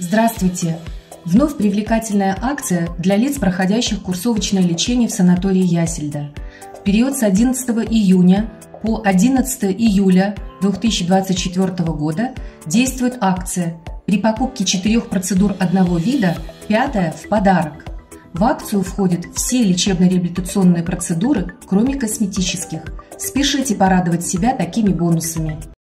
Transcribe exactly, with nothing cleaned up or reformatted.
Здравствуйте! Вновь привлекательная акция для лиц, проходящих курсовочное лечение в санатории Ясельда. В период с одиннадцатого июня по одиннадцатое июля две тысячи двадцать четвёртого года действует акция «При покупке четырех процедур одного вида пятая в подарок». В акцию входят все лечебно-реабилитационные процедуры, кроме косметических. Спешите порадовать себя такими бонусами.